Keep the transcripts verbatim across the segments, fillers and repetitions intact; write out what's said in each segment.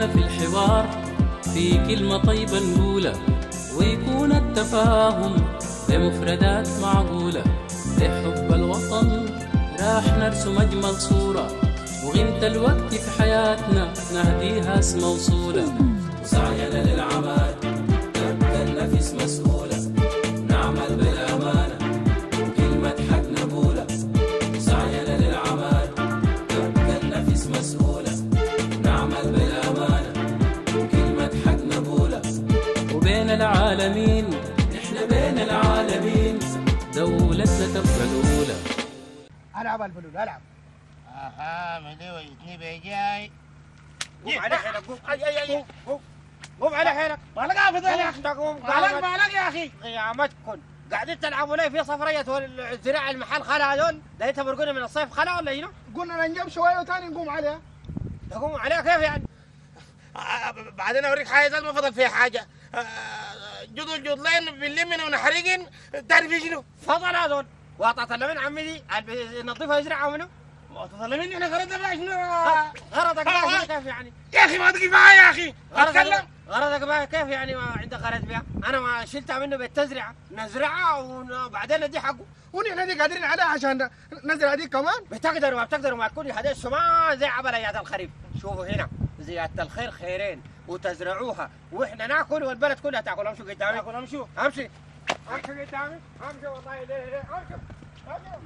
نتسلى في الحوار، في كلمة طيبة نقولها، ويكون التفاهم بمفردات معقولة. لحب الوطن راح نرسم أجمل صورة، وقيمة الوقت في حياتنا نهديها اسم وصولة. وسعينا للعمل تبقى النفس مسؤولة، نعمل بالأمانة وكلمة حق نقولها. سعينا للعمل تبقى النفس مسؤولة، نعمل بالأمانة وكلمة حق نقولها. وبين العالمين نحن بين العالمين دولتنا تبقى الأولى. العب البلول العب. اها مدوي اثنين بيجاي. قوم على حيلك، قوم اي اي اي قوم قوم على حيلك. مالك قافز يا اخي، تقوم مالك مالك يا اخي. قيامتكم قاعدين تلعبوا لي في صفرية والزراع المحل خلا هذول، ده تبرقوني من الصيف خلا ولا هنا؟ قلنا ننجم شويه وثاني نقوم عليها. تقوم عليها كيف يعني؟ بعدين اوريك حاجه ما فضل فيها حاجه. جدول جدلين بنلمن ونحرقن، تعرف شنو؟ فضل هذول واطعت اللمن عمي دي نظيفها يزرعها منه. تظلمين احنا غرضنا بقى شنو؟ غرضك بقى كيف يعني؟ يا اخي ما تقف معايا يا اخي، اتكلم. غرضك بقى كيف يعني ما عندك غرض بها؟ انا ما شلتها منه بالتزرعه، نزرعها وبعدين ندي حقه. ونحن دي قادرين عليها عشان نزرع دي كمان. بتقدروا ما بتقدروا ما تكونوا هذا ما زي عبليات الخريف. شوفوا هنا زيادة الخير خيرين وتزرعوها واحنا ناكل والبلد كلها تاكل. امشوا قدامي، تاكل امشوا امشي امشي قدامي، امشي والله ليه ليه امشي امشي.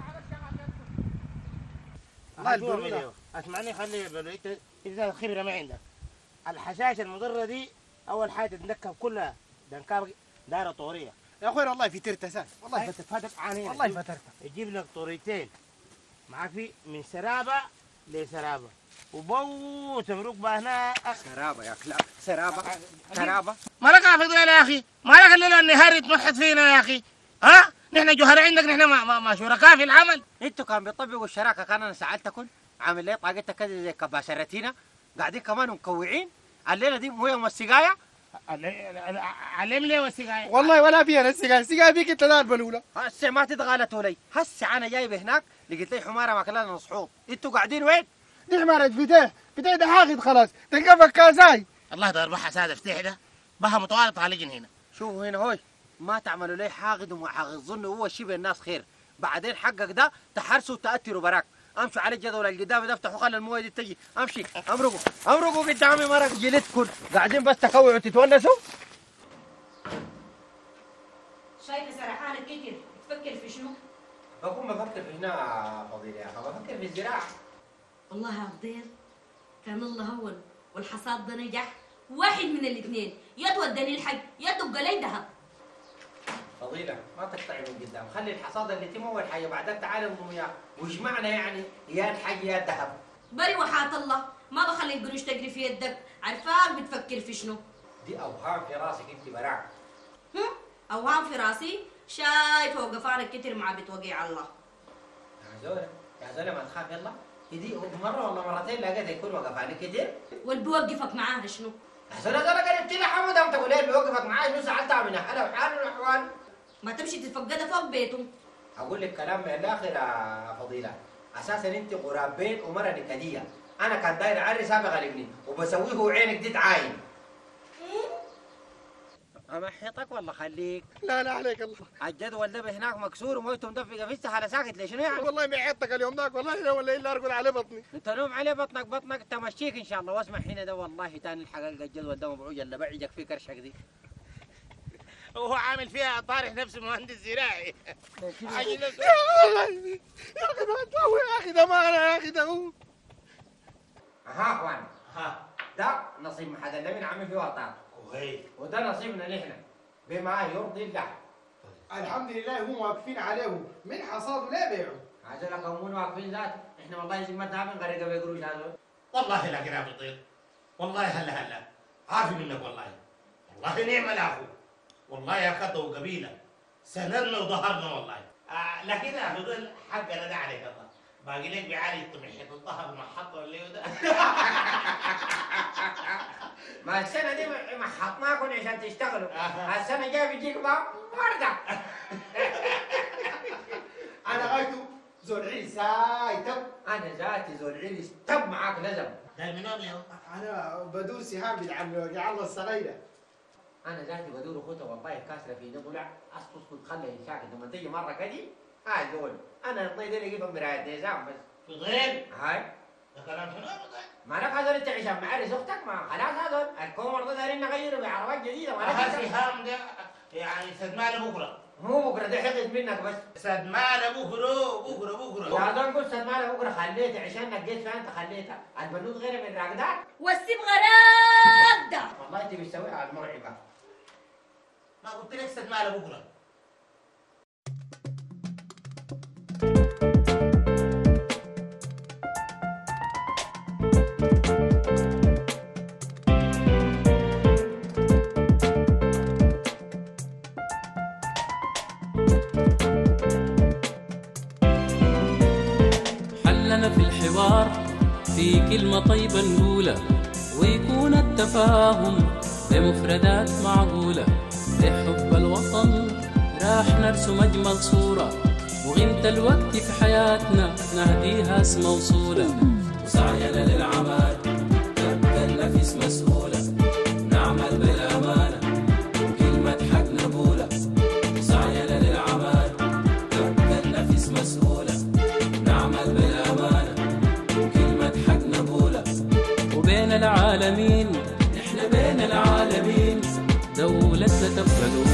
الله البلوله اسمعني، خلي انت اذا الخبره ما عندك. الحشائش المضره دي اول حاجه تتنكب كلها دنكاب دايره طوريه. يا اخوي والله في ترتسان، والله فتك عانينا، والله فترت. يجيب لك طوريتين معاك في من سرابه لسرابه وبو تمرق بهنا. سرابه يا كلاب، سرابه سرابه. مالك حافظ يا اخي، مالك الليله النهار يتمحط فينا يا اخي. ها نحن جوهر عندك، نحن ما, ما, ما شركاء في العمل. انتوا كان بيطبقوا الشراكه، كان انا سالتكم عامل ليه طاقتك كده زي كباشرتينا، قاعدين كمان مكوعين. الليله دي مو يوم السقايه. علم لي والسقايه والله ولا فيها السقايه، السقايه فيك انت البلوله. هسه ما تتغالطوا لي، هسه انا جايب هناك لقيت لي حماره ماكلها نصحوط. انتوا قاعدين وين؟ دي حمارة فتاه، فتاه ده حاخد خلاص، تنقفك كاساي. الله يدار بها ساده فتح ده بها متوالط عليجن هنا. شوفوا هنا هوي، ما تعملوا لي حاقد وما حاقد، ظنوا هو شبه الناس خير. بعدين حقك ده تحرسوا وتأثروا براك. امشوا على الجدول اللي قدامي ده، افتحوا خلي المويه دي تجي. امشي امرقوا امرقوا قدامي، مرق جلدكم قاعدين بس تكوعوا وتتونسوا. شايفه سرحانك كتير، تفكر في شنو؟ بكون بفكر في هنا فضيلة يا اخي، بفكر في الزراعه. والله يا فضيل كان الله هون والحصاد ده نجح، واحد من الاثنين، يا تودني الحج يا تبقى لي ذهب. فضيلة ما تقطعي من قدام، خلي الحصاد اللي يتم اول حاجه، بعدين تعالى نقوم اياه. وش معنى يعني يا الحج يا الذهب؟ بري وحات الله ما بخلي القروش تجري في يدك، عارفاك بتفكر في شنو؟ دي اوهام في راسك انت براك. هم؟ اوهام في راسي؟ شايفه وقفانك كتير مع بتوقع الله. يا زوله يا زوله ما تخاف يلا، دي مره ولا مرتين لقيت يكون وقفانك كتير. واللي بيوقفك معاها شنو؟ يا زوله زوله قربت لي حمود، انت تقول لي بيوقفك معايا شنو؟ سالتها من حاله وحال واحوال. ما تمشي تتفقدها فوق بيته. اقول لك كلام من الاخر يا فضيله، اساسا انت غراب بيت ومره نكديه. انا كان داير عري سابق غالبني وبسويه وعينك دي تعاين. امحيطك والله خليك. لا لا عليك الله. الجدول ده هناك مكسور ومويته مدفقه في السحله ساكت ليش شنو يعني؟ والله ما عيطتك اليوم ذاك والله، ولا الا ارقل على بطني. انت نوم عليه بطنك بطنك تمشيك ان شاء الله. واسمع هنا ده والله تاني الحقيقه الجدول ده مبعوج الا بعجك في كرشك دي. وهو عامل فيها طارح نفسه مهندس زراعي. يا اخي يا اخي ما تسوي يا اخي، ده ما انا يا اخي ده هو. ها اخوان، ها ده نصيب محد اللمين عامل فيه وطاط. كويس. وده نصيبنا نحن بما يرضي الله. الحمد لله هم واقفين عليه من حصاد ولا بيعه. هذول قومون واقفين ذات، احنا والله ذمتنا من غرقه بقروش هذول. والله لا قراب يطير، والله هلا هلا عافي منك والله، والله نعم الاخو، والله يا خطوه قبيله سندنا وظهرنا والله. آه لكن يا فضل حقنا ده عليك الله، باقي لك بعالي طمحت الظهر محط ولا ده. ما السنه دي محطناكم عشان تشتغلوا، السنه الجايه بيجيك بقى ورده. انا غايته زول عيسى تب. انا ذاتي زول عيسى تب معاك لزم. داير منهم يا انا بدور سهام بن عمي وجع الله الصغيره. انا ذاتي بدور اخوته والله كاسره في ضلع اسقط كنت خلي ساكت لما تيجي مره كدي هاي دول انا الطيب اللي اجيبها مرايه نظام بس فضيل هاي ده كلام شنو يا فضيل؟ ما لك هذول انت عشان معرس اختك ما خلاص هذول الكومر ده دايرين نغيره بعربات جديده ما هذا لك سهام ده يعني سدمان بكره مو بكره ده حقد منك بس سدمان بكره بكره بكره يا دول قلت سدمان بكره خليتها عشان نقيت فيها انت خليتها البنوت غير من راقدات والسيب غراب ده. والله انت بتسويها على المرعبه. ما قلت لك سدمان بكره. حلنا في الحوار في كلمة طيبة نقولها ويكون التفاهم بمفردات معقولة. لحب الوطن راح نرسم أجمل صورة وغنت الوقت في حياتنا نهديها اسم موصولة. وسعينا للعمل تبقى النفس مسؤولة نعمل بالأمانة وكلمة حق نقولها. سعينا للعمل تبقى النفس مسؤولة نعمل بالأمانة وكلمة حق نقولها. وبين العالمين نحن بين العالمين دولتنا تبقى